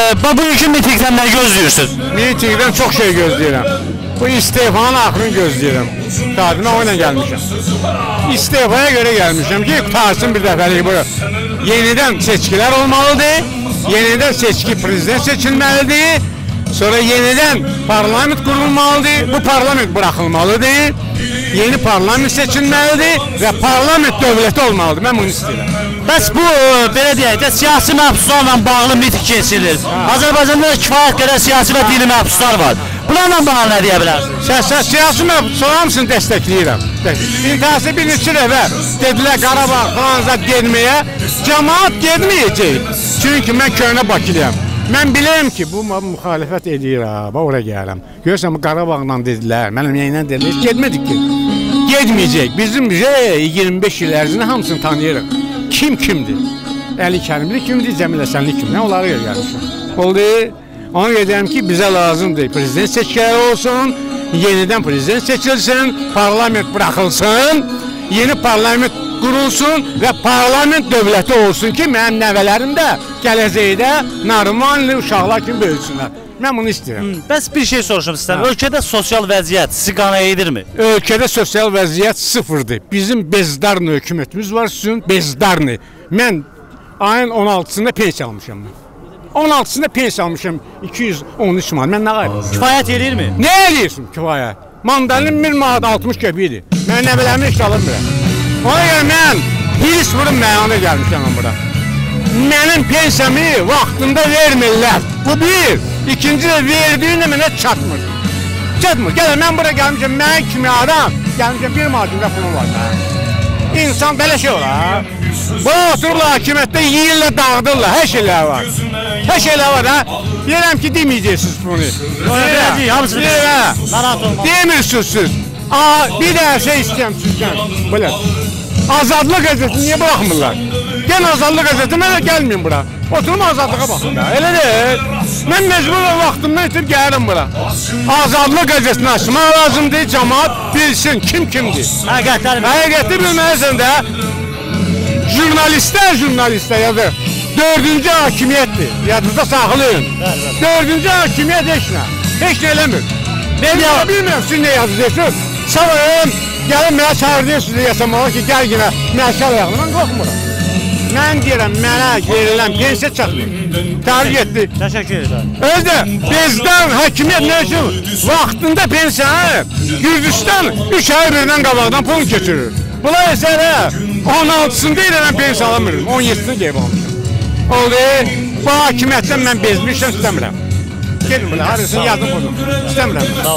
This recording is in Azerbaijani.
bugünkü mitingdən nə gözləyirsiniz? Mitingdən çox şey gözləyirəm. Bu istefanın axırını gözləyirəm. Qadına o ilə gəlmişəm. İstefaya görə gəlmişəm ki, qutarsın bir dəfəlik bu. Yenidən seçkilər olmalıdır. Yenidən seçki prezident seçilməlidir. Sonra yenidən parlament qurulmalıdır. Bu parlament bırakılmalıdır. Yeni parlament seçilməlidir və parlament dövləti olmalıdır. Mən bunu istəyirəm. Bəs bu, belə deyək də, siyasi məhbuslarla bağlı miting keçirilir. Azərbaycanda kifayət qədər siyasi və dini məhbuslar var. Bunlarla bağlı nə deyə bilərsiniz? Siyasi məhbuslar hamısını dəstəkləyirəm. İntihası bir neçə dəfə dedilər Qarabağ filanca getməyə. Cəmaat getməyəcək. Çünki mən köhnə Bakılıyam. Mən bilirəm ki, bu müxalifət edir, oraya gəlirəm. Görürsən, Qarabağla dedilər, mənim yayından dedilər, getmədik ki. Getməyəcək. Bizim 25 il ərzində hamısını tanıyırıq. Kim kimdir? Əli Kərimli kimdir, Cəmil Həsənli kimdir? Onları gəlmişəm. Oldu. Ona gedəyəm ki, bizə lazımdır. Prezident seçkiləri olsun, yenidən prezident seçilsin, parlament bırakılsın, yeni parlament qurulsun və parlament dövləti olsun ki, mənim nəvələrim də gələcəkdə normallı uşaqlar kimi böyüsünlər. Mən bunu istəyirəm. Bəs bir şey soruşum sizdən. Ölkədə sosial vəziyyət sizi qane edirmi? Ölkədə sosial vəziyyət sıfırdır. Bizim bezdarlı hökumətimiz var, sizin bezdarlı. Mən ayın 16-sında pensiya almışam. 16-sında pensiya almışam 213 manat. Mən nə qayıdım? Kifayət edirmi? Nə edirsin kifayət? Mandalin 1 manat 60 qəpiyidir. Mən nəvələrimə iş alınmıram. Ona görə mən hirs vurum məyana gəlmişəm bura. Mənim pensiyamı vaxtında vermirlər. Bu bir. İkinci də verdiyinlə mənə çatmır. Çatmır. Gələ mən bura gəlmişəm, mən kimi adam gəlmişəm 1 manatında pulum var. İnsan belə şey olar. Bu otururlar hakimiyyətdə yiyirlər, dağıdırlar. Hər şeylər var. Hər şeylər var ha. Deyirəm ki, deməyəcəksiniz bunu. Demirsiniz siz. Bir də şey istəyəm sizdən. Belə. Azadlıq qəzetini niyə bırakmırlar? Gən Azadlıq qəzetini də gəlməyin bura. Oturum azadlığa baxın. Elə deyil. Mən mecbur vaxtımdan itib gəlirim bura. Azadlıq qəzetini açmaq lazımdır. Cəmaat bilsin kim kimdir. Həqiqəti bilməlisən də. Jurnalistlər yazır. 4-cü hakimiyyətdir. Yadınızda saxlayın. 4-cü hakimiyyət heç nə eləmir. Ben bilmirəm siz nə yazıyorsunuz. Savayım, gəlin mənə çağırıyorsunuz deyəsəm ki, gəl yine məşəl ayaqlı. Mən qorxmuram. Mən deyirəm, mənə verilən pensiya çatmır. Tərif etdi. Təşəkkür ederim. Özdə, bezdən hakimiyyət nə üçün? Vaxtında pensiyanı Gürcüstan 3 ay birdən qabaqdan pul keçirir. Bunlar isə 16-sında ilə pensiya alamıyorum. 17-sini qeyb almışım. Oldu, bu hakimiyyətdən mən bezmişəm, istəmirəm. Gelin buraya, harasını yazın bunu. İstəmirəm.